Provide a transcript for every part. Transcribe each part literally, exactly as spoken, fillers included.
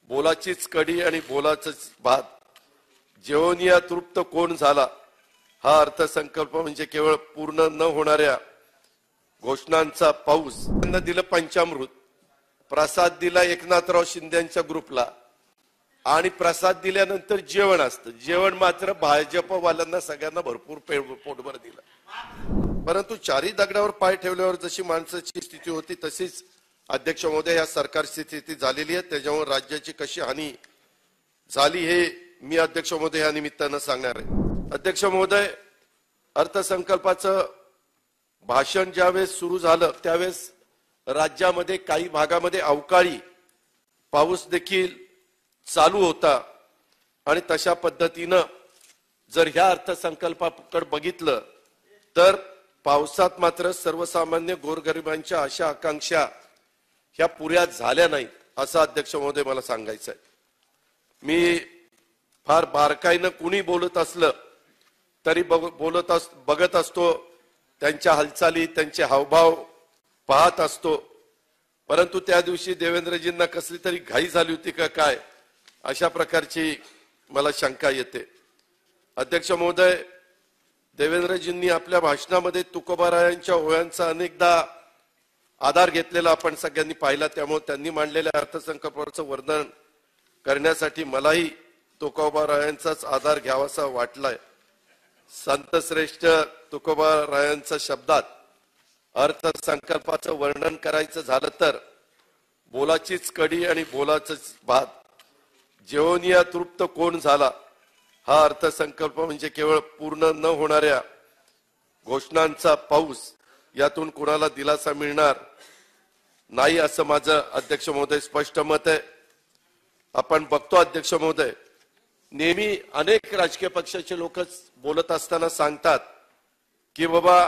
बोलाचीच कडी आणि बोलाचंच भात, जेवण या तृप्त कोण झाला, हा अर्थसंकल्प म्हणजे केवळ पूर्ण न होणाऱ्या घोषणांचा पाऊस. त्यांना दिलं पंचामृत, प्रसाद दिला एकनाथराव शिंदेच्या ग्रुपला आणि प्रसाद दिल्यानंतर जेवण असतं. जेवण मात्र भाजपवाल्यांना सगळ्यांना भरपूर पोटभर दिलं. परंतु चारी दगडावर पाय ठेवल्यावर जशी माणसाची स्थिती होती तशीच अध्यक्ष महोदय या सरकारची स्थिती झालेली आहे. त्याच्यामुळे राज्याची कशी हानी झाली हे मी अध्यक्ष महोदय या निमित्तानं सांगणार आहे. अध्यक्ष महोदय, अर्थसंकल्पाचं भाषण ज्यावेळेस सुरू झालं त्यावेळेस राज्यामध्ये काही भागामध्ये अवकाळी पाऊस देखील चालू होता आणि तशा पद्धतीनं जर ह्या अर्थसंकल्पाकडे बघितलं तर पावसात मात्र सर्वसामान्य गोरगरिबांच्या आशा आकांक्षा ह्या पुऱ्या झाल्या नाहीत असं अध्यक्ष महोदय मला सांगायचं आहे. मी फार बारकाईनं कुणी बोलत असलं तरी बोलत अस बघत असतो, त्यांच्या हालचाली त्यांचे हावभाव पाहत असतो. परंतु त्या दिवशी देवेंद्रजींना कसली तरी घाई झाली होती का काय अशा प्रकारची मला शंका येते. अध्यक्ष महोदय, देवेंद्रजींनी आपल्या भाषणामध्ये तुकोबारायांच्या ओव्यांचा अनेकदा आधार घेतलेला आपण सगळ्यांनी पाहिला. त्यामुळे त्यांनी मांडलेल्या अर्थसंकल्पाचं वर्णन करण्यासाठी मलाही तुकोबारायांचाच आधार घ्यावासा वाटलाय. संतश्रेष्ठ तुकोबारायांच्या शब्दात अर्थसंकल्पाचं वर्णन करायचं झालं तर बोलाचीच कडी आणि बोलाचंच भात, जेवण या तृप्त कोण झाला, हा अर्थसंकल्प म्हणजे केवळ पूर्ण न होणाऱ्या घोषणांचा पाऊस. यातून कोणाला दिलासा मिळणार नाही असं माझं अध्यक्ष महोदय स्पष्ट मत आहे. आपण बघतो अध्यक्ष महोदय, नेहमी अनेक राजकीय पक्षाचे लोक बोलत असताना सांगतात की बाबा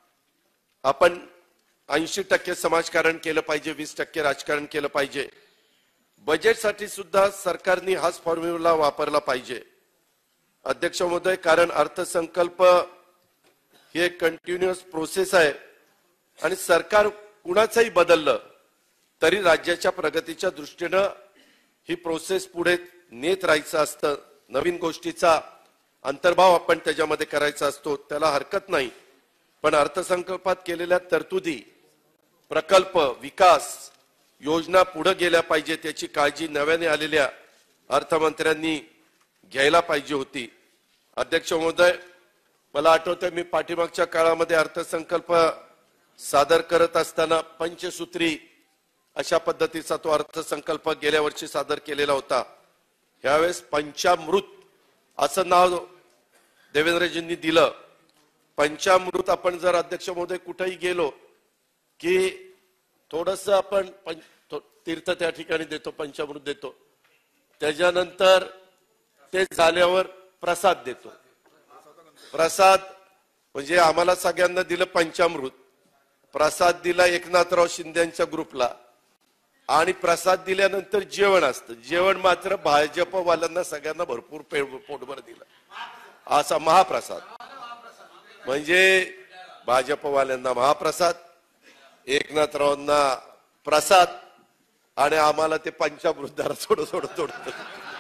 आपण ऐंशी टक्के समाजकारण केलं पाहिजे, वीस टक्के राजकारण केलं पाहिजे. बजेटसाठी सुद्धा सरकारने हाच फॉर्म्युला वापरला पाहिजे अध्यक्ष महोदय. कारण अर्थसंकल्प हे कंटिन्युअस प्रोसेस आहे आणि सरकार कुणाचंही बदललं तरी राज्याच्या प्रगतीच्या दृष्टीनं ही प्रोसेस पुढे नेत राहायचं असतं. नवीन गोष्टीचा अंतर्भाव आपण त्याच्यामध्ये करायचा असतो, त्याला हरकत नाही. पण अर्थसंकल्पात केलेल्या तरतुदी, प्रकल्प, विकास योजना पुढे गेल्या पाहिजे त्याची काळजी नव्याने आलेल्या अर्थमंत्र्यांनी घ्यायला पाहिजे होती. अध्यक्ष महोदय, मला आठवतंय मी पाठीमागच्या काळामध्ये अर्थसंकल्प सादर करत असताना पंचसूत्री अशा पद्धतीचा तो अर्थसंकल्प गेल्या वर्षी सादर केलेला होता. यावेळेस पंचामृत असं नाव देवेंद्रजींनी दिलं. पंचामृत आपण जर अध्यक्ष महोदय कुठेही गेलो की थोडस आपण तीर्थ त्या ठिकाणी देतो, पंचामृत देतो, त्याच्यानंतर ते झाल्यावर प्रसाद देतो. प्रसाद म्हणजे आम्हाला सगळ्यांना दिलं पंचामृत, प्रसाद दिला एकनाथराव शिंदेच्या ग्रुपला आणि प्रसाद दिल्यानंतर जेवण असतं. जेवण मात्र भाजपवाल्यांना सगळ्यांना भरपूर पोटभर दिलं. असा महाप्रसाद म्हणजे भाजपवाल्यांना महाप्रसाद, एकनाथरावांना प्रसाद आणि आम्हाला ते पंचामृतदार थोडं थोडं थोडं.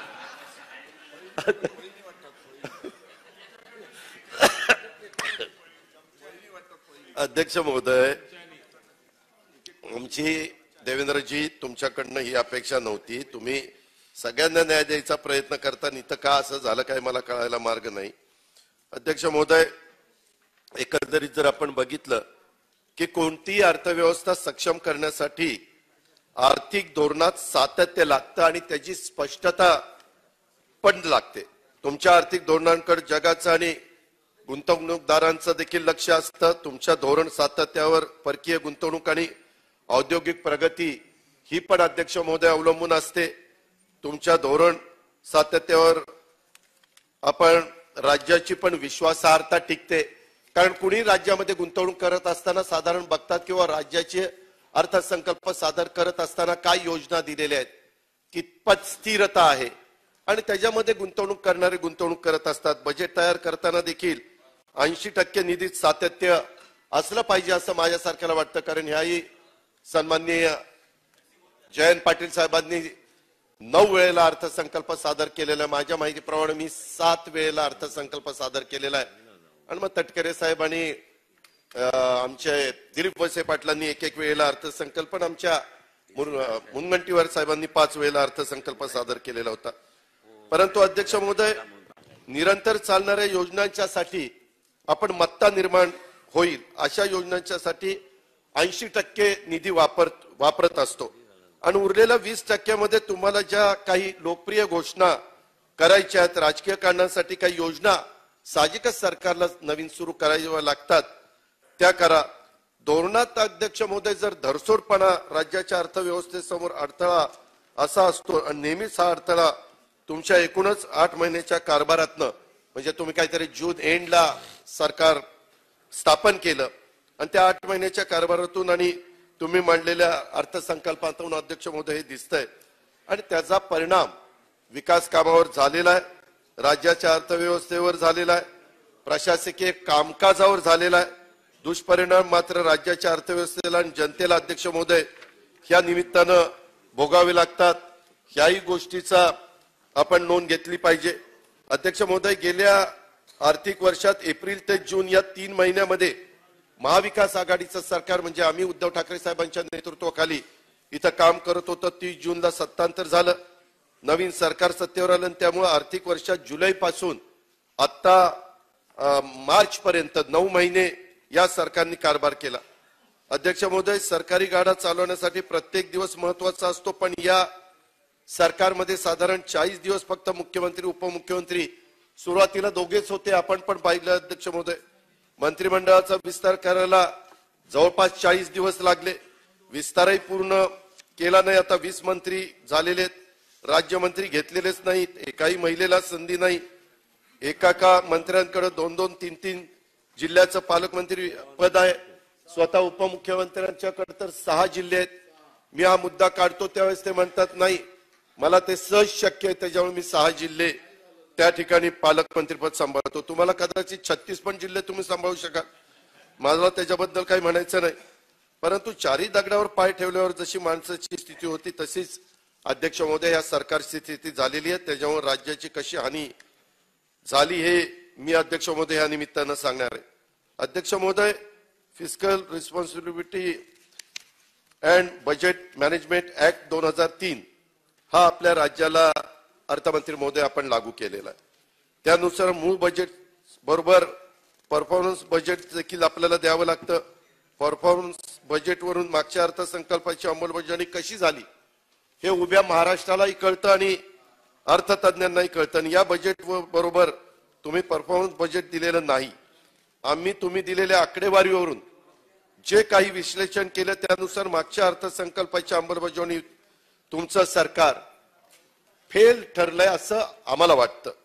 अध्यक्ष महोदय, आमची देवेंद्रजी तुमच्याकडनं ही अपेक्षा नव्हती. तुम्ही सगळ्यांना न्याय द्यायचा प्रयत्न करता, इथं का असं झालं काय मला कळायला मार्ग नाही. अध्यक्ष महोदय, एकंदरीत जर आपण बघितलं की कोणतीही अर्थव्यवस्था सक्षम करण्यासाठी आर्थिक धोरणात सातत्य लागतं आणि त्याची स्पष्टता पण लागते. तुमच्या आर्थिक धोरणांकडे जगाचं आणि गुंतवणूकदारांचं देखील लक्ष असतं. तुमच्या धोरण सातत्यावर परकीय गुंतवणूक आणि औद्योगिक प्रगती ही पण अध्यक्ष महोदय अवलंबून असते. तुमच्या धोरण सातत्यावर आपण राज्याची पण विश्वासार्हता टिकते. कारण कुणी राज्यामध्ये गुंतवणूक करत असताना साधारण बघतात किंवा राज्याचे अर्थसंकल्प सादर करत असताना काय योजना दिलेल्या आहेत, कितपत स्थिरता आहे आणि त्याच्यामध्ये गुंतवणूक करणारे गुंतवणूक करत असतात. बजेट तयार करताना देखील ऐंशी टक्के निधीत सातत्य असलं पाहिजे असं माझ्यासारख्याला वाटतं. कारण ह्याही सन्माननीय जयंत पाटील साहेबांनी नऊ वेळेला अर्थसंकल्प सादर केलेला आहे. माझ्या माहितीप्रमाणे मी सात वेळेला अर्थसंकल्प सादर केलेला आहे. आणि मग तटकरे साहेब आणि आमचे दिलीप वळसे पाटलांनी एक एक वेळेला अर्थसंकल्प, आमच्या मुनगंटीवार साहेबांनी पाच वेळेला अर्थसंकल्प सादर केलेला होता. परंतु अध्यक्ष महोदय, निरंतर चालणाऱ्या योजनांच्या साठी आपण मत्ता निर्माण होईल अशा योजनांच्या साठी ऐंशी टक्के निधी वापर वापरत असतो आणि उरलेल्या वीस टक्क्यामध्ये तुम्हाला ज्या काही लोकप्रिय घोषणा करायच्या आहेत, राजकीय कारणांसाठी काही योजना साहजिकच सरकारला नवीन सुरू करायला लागतात, त्या करा. धोरणात अध्यक्ष महोदय, जर धरसोडपणा राज्याच्या अर्थव्यवस्थेसमोर अडथळा असा असतो आणि नेहमीच हा अडथळा तुमच्या एकूणच आठ महिन्याच्या कारभारातनं, म्हणजे तुम्ही काहीतरी जून एंडला सरकार स्थापन केलं आणि त्या आठ महिन्याच्या कारभारातून आणि तुम्ही मांडलेल्या अर्थसंकल्पातून अध्यक्ष महोदय हे दिसतंय आणि त्याचा परिणाम विकास कामावर झालेला आहे, राज्याच्या अर्थव्यवस्थेवर झालेला आहे, प्रशासकीय कामकाजावर झालेला आहे. दुष्परिणाम मात्र राज्याच्या अर्थव्यवस्थेला आणि जनतेला अध्यक्ष महोदय ह्या निमित्तानं भोगावे लागतात. ह्याही गोष्टीचा आपण नोंद घेतली पाहिजे. अध्यक्ष महोदय, गेल्या आर्थिक वर्षात एप्रिल ते जून या तीन महिन्यामध्ये महाविकास आघाडीचं सरकार, म्हणजे आम्ही उद्धव ठाकरे साहेबांच्या नेतृत्वाखाली इथं काम करत होतं, तीस जूनला सत्तांतर झालं, नवीन सरकार सत्तेवर आलं आणि त्यामुळे आर्थिक वर्षात जुलै पासून आता मार्च पर्यंत नऊ महिने या सरकारने कारभार केला. अध्यक्ष महोदय, सरकारी गाडा चालवण्यासाठी प्रत्येक दिवस महत्वाचा असतो, पण या सरकारमध्ये साधारण चाळीस दिवस फक्त मुख्यमंत्री उपमुख्यमंत्री, सुरुवातीला दोघेच होते, आपण पण पाहिलं अध्यक्ष महोदय. मंत्रिमंडळाचा विस्तार करायला जवळपास चाळीस दिवस लागले, विस्तारही पूर्ण केला नाही. आता वीस मंत्री झालेले आहेत, राज्यमंत्री घेतलेलेच नाहीत, एकाही महिलेला संधी नाही. एका का मंत्र्यांकडे दोन दोन तीन तीन जिल्ह्याचं पालकमंत्री पद आहे, स्वतः उपमुख्यमंत्र्यांच्याकडे तर सहा जिल्हे आहेत. मी हा मुद्दा काढतो त्यावेळेस ते म्हणतात नाही, मला ते सहज शक्य आहे, त्याच्यामुळे मी सहा जिल्हे त्या ठिकाणी पालकमंत्रीपद सांभाळतो. तुम्हाला कदाचित छत्तीस पण जिल्हे तुम्ही सांभाळू शकाल, मला त्याच्याबद्दल काही म्हणायचं नाही. परंतु चारी दगडावर पाय ठेवल्यावर जशी माणसाची स्थिती होती तशीच अध्यक्ष महोदय या सरकारची स्थिती झालेली आहे. त्याच्यामुळे राज्याची कशी हानी झाली हे मी अध्यक्ष महोदय या निमित्तानं सांगणार आहे. अध्यक्ष महोदय, fiscal responsibility and budget management act दोन हजार तीन हा आपल्या राज्याला अर्थमंत्री महोदय आपण लागू केलेला आहे. त्यानुसार मूळ बजेट बरोबर परफॉर्मन्स बजेट देखील आपल्याला द्यावं लागतं. परफॉर्मन्स बजेटवरून मागच्या अर्थसंकल्पाची अंमलबजावणी कशी झाली हे उभ्या महाराष्ट्रालाही कळतं आणि अर्थतज्ञांनाही कळतं. आणि या बजेट बरोबर तुम्ही परफॉर्मन्स बजेट दिलेलं नाही. आम्ही तुम्ही दिलेल्या आकडेवारीवरून जे काही विश्लेषण केलं त्यानुसार मागच्या अर्थसंकल्पाची अंमलबजावणी तुमचं सरकार फेल ठरलंय असं आम्हाला वाटतं.